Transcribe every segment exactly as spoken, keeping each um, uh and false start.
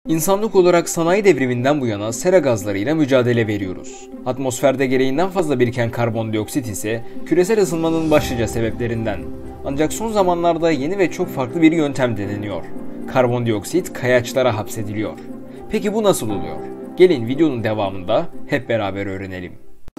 İnsanlık olarak sanayi devriminden bu yana sera gazlarıyla mücadele veriyoruz. Atmosferde gereğinden fazla biriken karbondioksit ise küresel ısınmanın başlıca sebeplerinden. Ancak son zamanlarda yeni ve çok farklı bir yöntem deneniyor. Karbondioksit kayaçlara hapsediliyor. Peki bu nasıl oluyor? Gelin videonun devamında hep beraber öğrenelim.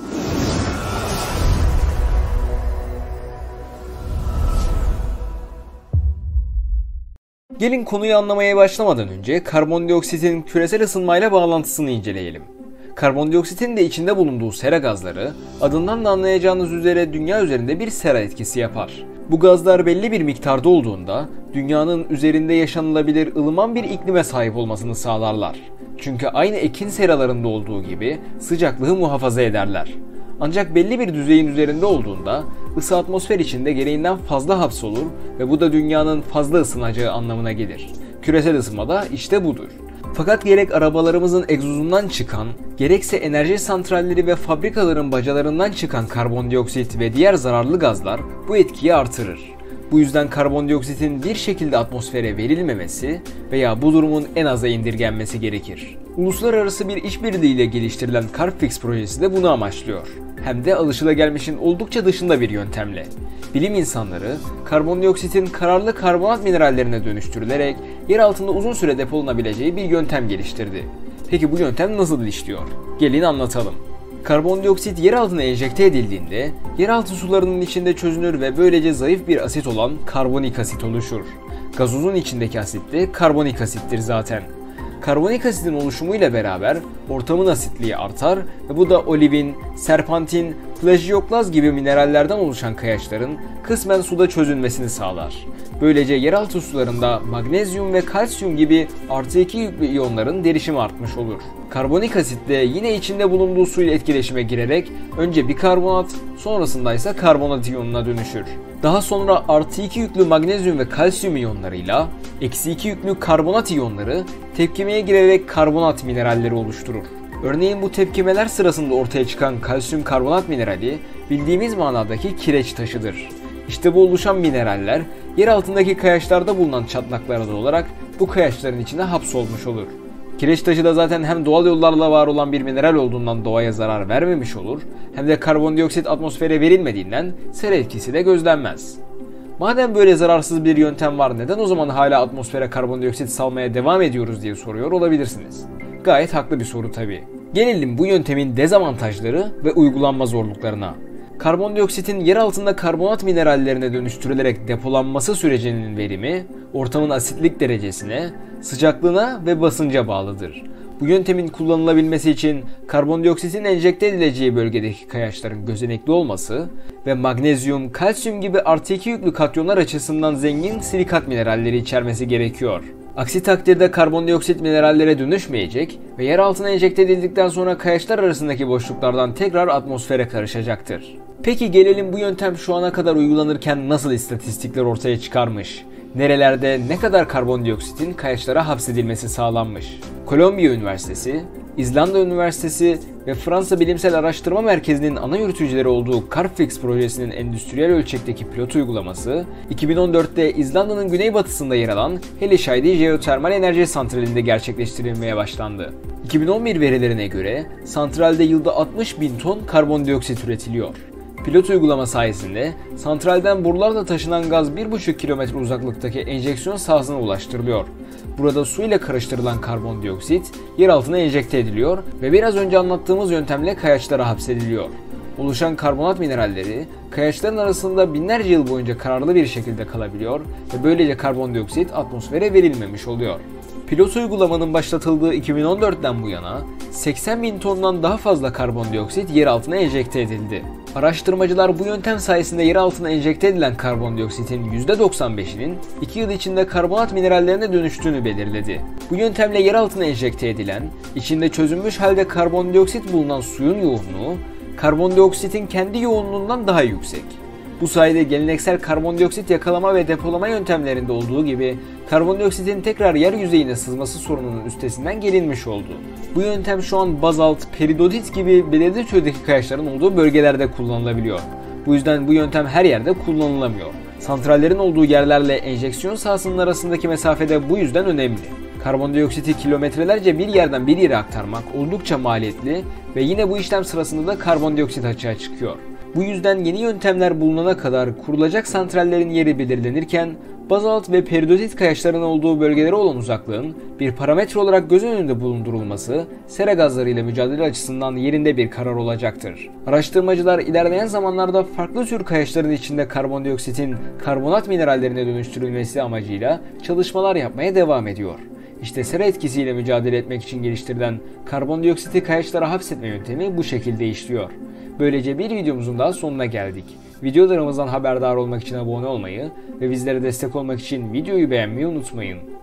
Gelin konuyu anlamaya başlamadan önce karbondioksitin küresel ısınmayla bağlantısını inceleyelim. Karbondioksitin de içinde bulunduğu sera gazları, adından da anlayacağınız üzere dünya üzerinde bir sera etkisi yapar. Bu gazlar belli bir miktarda olduğunda dünyanın üzerinde yaşanılabilir ılıman bir iklime sahip olmasını sağlarlar. Çünkü aynı ekin seralarında olduğu gibi sıcaklığı muhafaza ederler. Ancak belli bir düzeyin üzerinde olduğunda ısı atmosfer içinde gereğinden fazla hapsolur ve bu da dünyanın fazla ısınacağı anlamına gelir. Küresel ısınma da işte budur. Fakat gerek arabalarımızın egzozundan çıkan, gerekse enerji santralleri ve fabrikaların bacalarından çıkan karbondioksit ve diğer zararlı gazlar bu etkiyi artırır. Bu yüzden karbondioksitin bir şekilde atmosfere verilmemesi veya bu durumun en aza indirgenmesi gerekir. Uluslararası bir işbirliğiyle geliştirilen Carbfix projesi de bunu amaçlıyor. Hem de alışılagelmişin oldukça dışında bir yöntemle. Bilim insanları karbondioksitin kararlı karbonat minerallerine dönüştürülerek yer altında uzun süre depolanabileceği bir yöntem geliştirdi. Peki bu yöntem nasıl işliyor? Gelin anlatalım. Karbondioksit yer altına enjekte edildiğinde yeraltı sularının içinde çözünür ve böylece zayıf bir asit olan karbonik asit oluşur. Gazozun içindeki asit de karbonik asittir zaten. Karbonik asitin oluşumuyla beraber ortamın asitliği artar ve bu da olivin, serpantin, plagioklaz gibi minerallerden oluşan kayaçların kısmen suda çözünmesini sağlar. Böylece yeraltı sularında magnezyum ve kalsiyum gibi artı iki yüklü iyonların derişimi artmış olur. Karbonik asit de yine içinde bulunduğu suyla etkileşime girerek önce bikarbonat, sonrasında ise karbonat iyonuna dönüşür. Daha sonra artı iki yüklü magnezyum ve kalsiyum iyonlarıyla eksi iki yüklü karbonat iyonları tepkimeye girerek karbonat mineralleri oluşturur. Örneğin bu tepkimeler sırasında ortaya çıkan kalsiyum karbonat minerali bildiğimiz manadaki kireç taşıdır. İşte bu oluşan mineraller yer altındaki kayaçlarda bulunan çatlaklara olarak bu kayaçların içine hapsolmuş olur. Kireç taşı da zaten hem doğal yollarla var olan bir mineral olduğundan doğaya zarar vermemiş olur, hem de karbondioksit atmosfere verilmediğinden sera etkisi de gözlenmez. Madem böyle zararsız bir yöntem var, neden o zaman hala atmosfere karbondioksit salmaya devam ediyoruz diye soruyor olabilirsiniz. Gayet haklı bir soru tabii. Gelelim bu yöntemin dezavantajları ve uygulanma zorluklarına. Karbondioksitin yer altında karbonat minerallerine dönüştürülerek depolanması sürecinin verimi, ortamın asitlik derecesine, sıcaklığına ve basınca bağlıdır. Bu yöntemin kullanılabilmesi için karbondioksitin enjekte edileceği bölgedeki kayaçların gözenekli olması ve magnezyum, kalsiyum gibi artı iki yüklü katyonlar açısından zengin silikat mineralleri içermesi gerekiyor. Aksi takdirde karbondioksit minerallere dönüşmeyecek ve yer altına enjekte edildikten sonra kayaçlar arasındaki boşluklardan tekrar atmosfere karışacaktır. Peki gelelim bu yöntem şu ana kadar uygulanırken nasıl istatistikler ortaya çıkarmış? Nerelerde ne kadar karbondioksitin kayaçlara hapsedilmesi sağlanmış? Kolombiya Üniversitesi, İzlanda Üniversitesi ve Fransa Bilimsel Araştırma Merkezi'nin ana yürütücüleri olduğu Carbfix projesinin endüstriyel ölçekteki pilot uygulaması, iki bin on dörtte İzlanda'nın güneybatısında yer alan Hellisheiði Jeotermal Enerji Santrali'nde gerçekleştirilmeye başlandı. iki bin on bir verilerine göre santralde yılda altmış bin ton karbondioksit üretiliyor. Pilot uygulama sayesinde santralden borularla taşınan gaz bir buçuk kilometre uzaklıktaki enjeksiyon sahasına ulaştırılıyor. Burada su ile karıştırılan karbondioksit yer altına enjekte ediliyor ve biraz önce anlattığımız yöntemle kayaçlara hapsediliyor. Oluşan karbonat mineralleri kayaçların arasında binlerce yıl boyunca kararlı bir şekilde kalabiliyor ve böylece karbondioksit atmosfere verilmemiş oluyor. Pilot uygulamanın başlatıldığı iki bin on dörtten bu yana seksen bin tondan daha fazla karbondioksit yer altına enjekte edildi. Araştırmacılar bu yöntem sayesinde yer altına enjekte edilen karbondioksitin yüzde doksan beşinin iki yıl içinde karbonat minerallerine dönüştüğünü belirledi. Bu yöntemle yer altına enjekte edilen, içinde çözünmüş halde karbondioksit bulunan suyun yoğunluğu, karbondioksitin kendi yoğunluğundan daha yüksek. Bu sayede geleneksel karbondioksit yakalama ve depolama yöntemlerinde olduğu gibi karbondioksitin tekrar yer yüzeyine sızması sorununun üstesinden gelinmiş oldu. Bu yöntem şu an bazalt, peridodit gibi belirli türdeki kayaçların olduğu bölgelerde kullanılabiliyor. Bu yüzden bu yöntem her yerde kullanılamıyor. Santrallerin olduğu yerlerle enjeksiyon sahasının arasındaki mesafede bu yüzden önemli. Karbondioksiti kilometrelerce bir yerden bir yere aktarmak oldukça maliyetli ve yine bu işlem sırasında da karbondioksit açığa çıkıyor. Bu yüzden yeni yöntemler bulunana kadar kurulacak santrallerin yeri belirlenirken bazalt ve peridotit kayaçların olduğu bölgelere olan uzaklığın bir parametre olarak göz önünde bulundurulması sera gazları ile mücadele açısından yerinde bir karar olacaktır. Araştırmacılar ilerleyen zamanlarda farklı tür kayaçların içinde karbondioksitin karbonat minerallerine dönüştürülmesi amacıyla çalışmalar yapmaya devam ediyor. İşte sera etkisiyle mücadele etmek için geliştirilen karbondioksiti kayaçlara hapsetme yöntemi bu şekilde işliyor. Böylece bir videomuzun daha sonuna geldik. Videolarımızdan haberdar olmak için abone olmayı ve bizlere destek olmak için videoyu beğenmeyi unutmayın.